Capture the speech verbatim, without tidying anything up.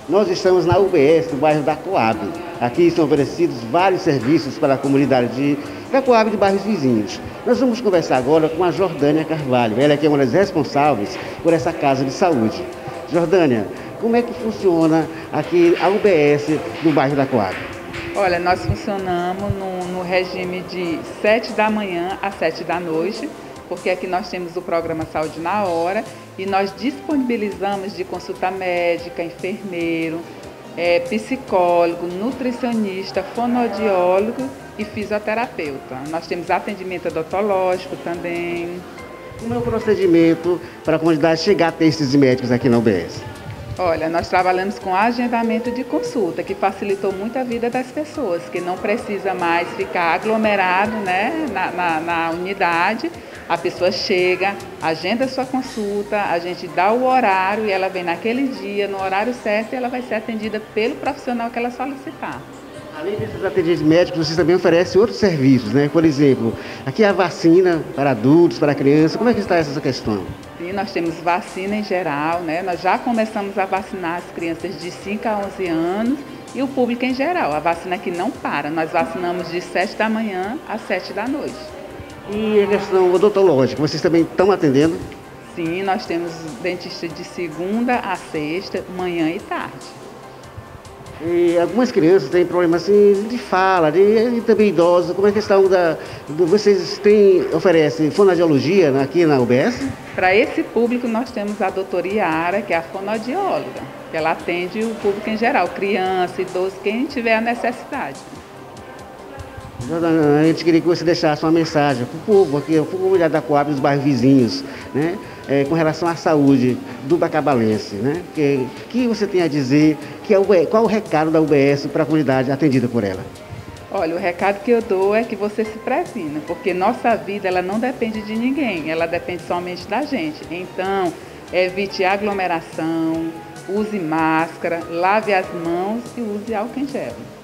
Nós estamos na U B S, do bairro da Coab. Aqui são oferecidos vários serviços para a comunidade de, da Coab e de bairros vizinhos. Nós vamos conversar agora com a Jordânia Carvalho. Ela é que é uma das responsáveis por essa casa de saúde. Jordânia, como é que funciona aqui a U B S do bairro da Coab? Olha, nós funcionamos no, no regime de sete da manhã às sete da noite, porque aqui nós temos o programa Saúde na Hora e nós disponibilizamos de consulta médica, enfermeiro, é, psicólogo, nutricionista, fonoaudiólogo e fisioterapeuta. Nós temos atendimento odontológico também. Como é o procedimento para a comunidade chegar a ter esses médicos aqui na U B S? Olha, nós trabalhamos com agendamento de consulta, que facilitou muito a vida das pessoas, que não precisa mais ficar aglomerado, né, na, na, na unidade. A pessoa chega, agenda sua consulta, a gente dá o horário e ela vem naquele dia, no horário certo, e ela vai ser atendida pelo profissional que ela solicitar. Além desses atendimentos médicos, vocês também oferecem outros serviços, né? Por exemplo, aqui a vacina para adultos, para crianças, como é que está essa questão? Sim, nós temos vacina em geral, né? Nós já começamos a vacinar as crianças de cinco a onze anos e o público em geral. A vacina aqui não para, nós vacinamos de sete da manhã às sete da noite. E a questão odontológica, vocês também estão atendendo? Sim, nós temos dentista de segunda a sexta, manhã e tarde. E algumas crianças têm problemas assim, de fala, de, e também idosos. Como é a questão da... Do, vocês têm, oferecem fonoaudiologia aqui na U B S? Para esse público nós temos a doutora Iara, que é a fonoaudióloga, que ela atende o público em geral, criança, idoso, quem tiver a necessidade. A gente queria que você deixasse uma mensagem para o povo aqui, para a comunidade da Coab e dos bairros vizinhos, né? É, com relação à saúde do bacabalense, né? Que, que você tem a dizer, que é o, qual o recado da U B S para a comunidade atendida por ela? Olha, o recado que eu dou é que você se previna, porque nossa vida ela não depende de ninguém, ela depende somente da gente. Então, evite aglomeração, use máscara, lave as mãos e use álcool em gel.